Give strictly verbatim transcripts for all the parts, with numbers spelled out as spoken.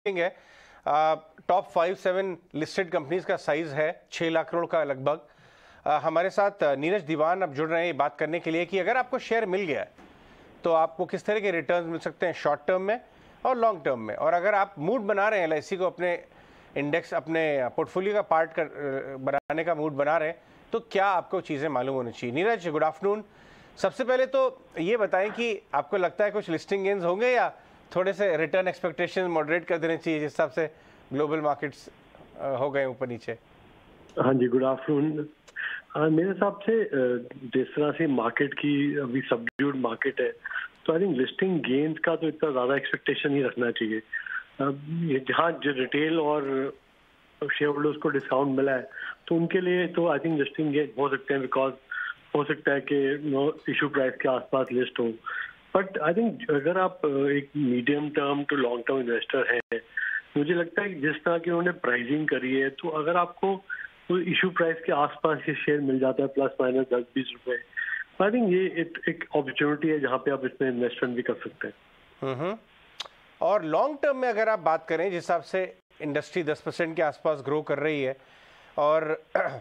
है। Top five seven listed companies का size है छः लाख करोड़ का लगभग। आ, हमारे साथ नीरज दीवान अब जुड़ रहे हैं बात करने के लिए कि अगर आपको शेयर मिल गया है तो आपको किस तरह के रिटर्न्स मिल सकते हैं शॉर्ट टर्म में और लॉन्ग टर्म में, और अगर आप मूड बना रहे हैं एल आई सी को अपने इंडेक्स अपने पोर्टफोलियो का पार्ट कर बनाने का मूड बना रहे हैं तो क्या आपको चीज़ें मालूम होनी चाहिए। Neeraj, good afternoon. सबसे पहले तो ये बताएं कि आपको लगता है कुछ लिस्टिंग गेन्स होंगे या थोड़े से रिटर्न एक्सपेक्टेशन मॉडरेट कर देने चाहिए जिस हिसाब से ग्लोबल मार्केट्स हो गए ऊपर नीचे। हाँ जी, गुड आफ्टरनून। मेरे हिसाब से जिस तरह से मार्केट की अभी सबड्यूड मार्केट है तो आई थिंक लिस्टिंग गेन्स का तो इतना ज़्यादा एक्सपेक्टेशन ही रखना चाहिए। जहाँ जो रिटेल और शेयर होल्डर्स को डिस्काउंट मिला है तो उनके लिए तो आई थिंक लिस्टिंग गेन हो सकते हैं, बिकॉज हो सकता है कि नो इशू प्राइस के आसपास लिस्ट हो। बट आई थिंक अगर आप एक medium term to long term investor हैं, मुझे लगता है कि जिस तरह की उन्होंने प्राइसिंग करी है तो अगर आपको इशू प्राइस के आसपास ये शेयर मिल जाता है प्लस माइनस दस बीस रुपए, आई थिंक ये एक, एक अपॉर्चुनिटी है जहाँ पे आप इसमें इन्वेस्टमेंट भी कर सकते हैं। हम्म और लॉन्ग टर्म में अगर आप बात करें जिस हिसाब से इंडस्ट्री दस परसेंट के आसपास ग्रो कर रही है और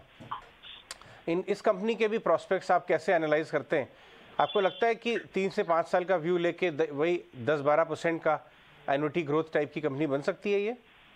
इन इस कंपनी के भी प्रोस्पेक्ट्स आप कैसे एनालाइज करते हैं? आपको लगता है कि तीन से पाँच साल का व्यू लेके वही दस बारह परसेंट का एनुटी ग्रोथ टाइप की कंपनी बन सकती है ये?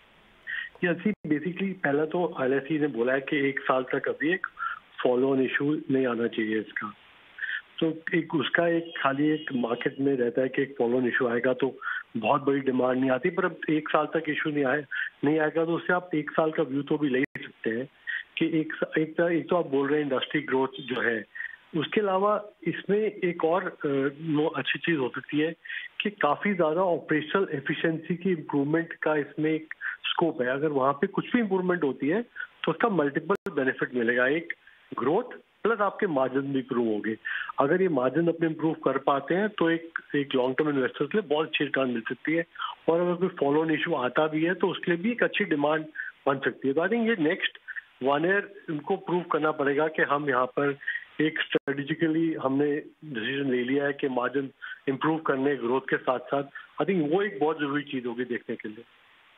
ये बेसिकली पहला तो एल आई सी ने बोला है कि एक साल तक अभी एक फॉलो ऑन इशू नहीं आना चाहिए इसका। तो एक उसका एक खाली एक मार्केट में रहता है कि एक फॉलो ऑन इशू आएगा तो बहुत बड़ी डिमांड नहीं आती, पर अब एक साल तक इशू नहीं आए नहीं आएगा तो उससे आप एक साल का व्यू तो भी ले सकते हैं कि एक एक, एक तो आप बोल रहे हैं इंडस्ट्री ग्रोथ जो है। उसके अलावा इसमें एक और नो अच्छी चीज़ हो सकती है कि काफ़ी ज़्यादा ऑपरेशनल एफिशिएंसी की इम्प्रूवमेंट का इसमें एक स्कोप है। अगर वहाँ पे कुछ भी इम्प्रूवमेंट होती है तो उसका मल्टीपल बेनिफिट मिलेगा, एक ग्रोथ प्लस आपके मार्जिन भी इम्प्रूव होंगे। अगर ये मार्जिन अपने इम्प्रूव कर पाते हैं तो एक एक लॉन्ग टर्म इन्वेस्टर्स के लिए बहुत अच्छी रिटर्न मिल सकती है, और अगर कोई फॉलो ऑन इशू आता भी है तो उसके लिए भी एक अच्छी डिमांड बन सकती है। तो आई थिंक ये नेक्स्ट वन ईयर उनको प्रूव करना पड़ेगा कि हम यहाँ पर एक स्ट्रेटेजिकली हमने डिसीजन ले लिया है कि मार्जिन इंप्रूव करने ग्रोथ के साथ साथ। आई थिंक वो एक बहुत जरूरी चीज होगी देखने के लिए।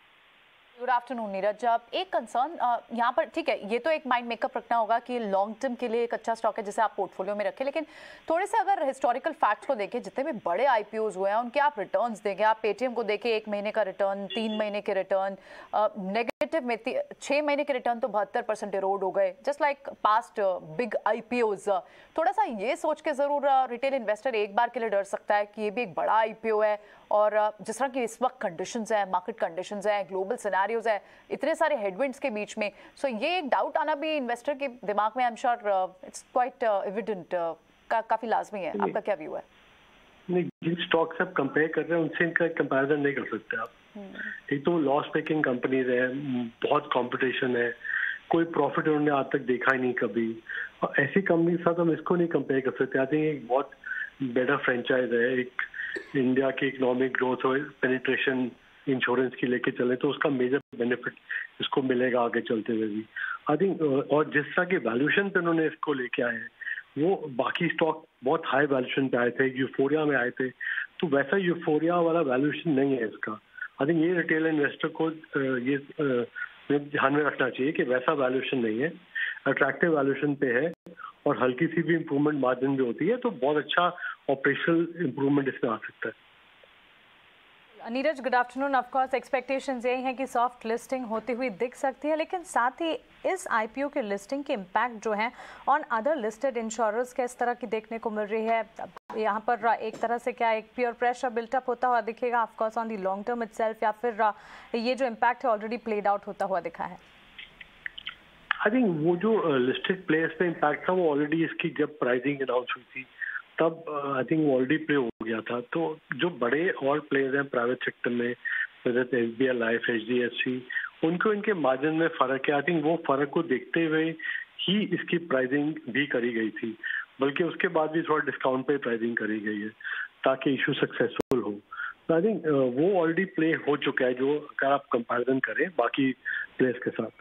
Good afternoon Neeraj. एक कंसर्न यहाँ पर, ठीक है, ये तो एक माइंड मेकअप रखना होगा कि लॉन्ग टर्म के लिए एक अच्छा स्टॉक है जिसे आप पोर्टफोलियो में रखें, लेकिन थोड़े से अगर हिस्टोरिकल फैक्ट्स को देखें, जितने भी बड़े आईपीओज हुए हैं उनके आप रिटर्न्स देखें। आप पेटीएम को देखें, एक महीने का रिटर्न, तीन महीने के रिटर्न नेगेटिव में, छः महीने के रिटर्न तो बहत्तर परसेंट इरोड हो गए, just like past big IPOs. थोड़ा सा ये सोच के ज़रूर रिटेल इन्वेस्टर एक बार के लिए डर सकता है कि ये भी एक बड़ा आईपीओ है, और जिस तरह की इस वक्त कंडीशंस है, मार्केट कंडीशंस है, ग्लोबल सिनेरियोज है, इतने सारे हेडविंड्स के बीच में, सो ये एक डाउट आना भी इन्वेस्टर के दिमाग में, I am sure it's quite evident, का काफी लाजमी है। आपका क्या व्यू है? नहीं, जिन स्टॉक से आप कंपेयर कर रहे हैं उनसे इनका कंपैरिजन नहीं कर सकते आप। एक तो लॉस मेकिंग कंपनीज है, बहुत कंपटीशन है, कोई प्रॉफिट उन्होंने आज तक देखा ही नहीं कभी, और ऐसी कंपनी के साथ हम इसको नहीं कंपेयर कर सकते। आई थिंक एक बहुत बेटर फ्रेंचाइज है, एक इंडिया की इकोनॉमिक ग्रोथ और पेनिट्रेशन इंश्योरेंस की लेके चले तो उसका मेजर बेनिफिट इसको मिलेगा आगे चलते हुए भी। आई थिंक और जिस तरह के वैल्यूएशन पे उन्होंने इसको लेके आए हैं, वो बाकी स्टॉक बहुत हाई वैल्यूएशन पे आए थे, यूफोरिया में आए थे, तो वैसा यूफोरिया वाला वैल्यूएशन नहीं है इसका। आई थिंक ये रिटेल इन्वेस्टर को ये ध्यान में रखना चाहिए कि वैसा वैल्यूएशन नहीं है, अट्रैक्टिव वैल्यूएशन पे है, और हल्की सी भी इम्प्रूवमेंट मार्जिन भी होती है तो बहुत अच्छा ऑपरेशनल इम्प्रूवमेंट इसमें आ सकता है। Neeraj, good afternoon. Of course expectations यही हैं कि सॉफ्ट लिस्टिंग होती हुई दिख सकती है, लेकिन साथ ही इस आईपीओ के लिस्टिंग के इम्पैक्ट जो है ऑन अदर लिस्टेड इंश्योरर्स के इस तरह की देखने को मिल रही है। यहाँ पर एक तरह से क्या एक प्योर प्रेशर बिल्टअप होता हुआ दिखेगा of course on the long term itself, या फिर ये जो इम्पैक्ट है ऑलरेडी प्लेड आउट होता हुआ दिखा है? आई थिंक वो जो लिस्टेड प्लेयर्स पे इम्पैक्ट था वो ऑलरेडी इसकी जब प्राइसिंग अनाउंस हुई थी तब आई थिंक वो ऑलरेडी प्ले हो गया था। तो जो बड़े और प्लेयर्स हैं प्राइवेट सेक्टर में, जैसे S B I life, H D F C, उनको इनके मार्जिन में फ़र्क है। आई थिंक वो फ़र्क को देखते हुए ही इसकी प्राइसिंग भी करी गई थी, बल्कि उसके बाद भी थोड़ा डिस्काउंट पे प्राइसिंग करी गई है ताकि इशू सक्सेसफुल हो। तो आई थिंक वो ऑलरेडी प्ले हो चुका है जो अगर आप कंपैरिजन करें बाकी प्लेयर्स के साथ।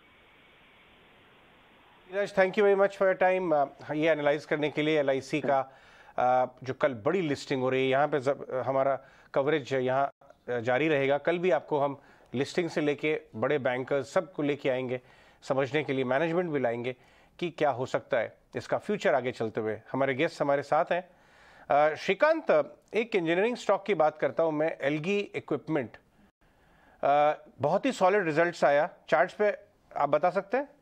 Thank you very much for your time ये एनालाइज करने के लिए। एल आई सी का Uh, जो कल बड़ी लिस्टिंग हो रही है यहाँ पे हमारा कवरेज यहाँ जारी रहेगा। कल भी आपको हम लिस्टिंग से लेके बड़े बैंकर्स सबको लेके आएंगे, समझने के लिए मैनेजमेंट भी लाएंगे कि क्या हो सकता है इसका फ्यूचर आगे चलते हुए। हमारे गेस्ट हमारे साथ हैं। श्रीकांत, एक इंजीनियरिंग स्टॉक की बात करता हूं मैं, एल्गी इक्विपमेंट, बहुत ही सॉलिड रिजल्ट्स आया, चार्ट्स पे आप बता सकते हैं?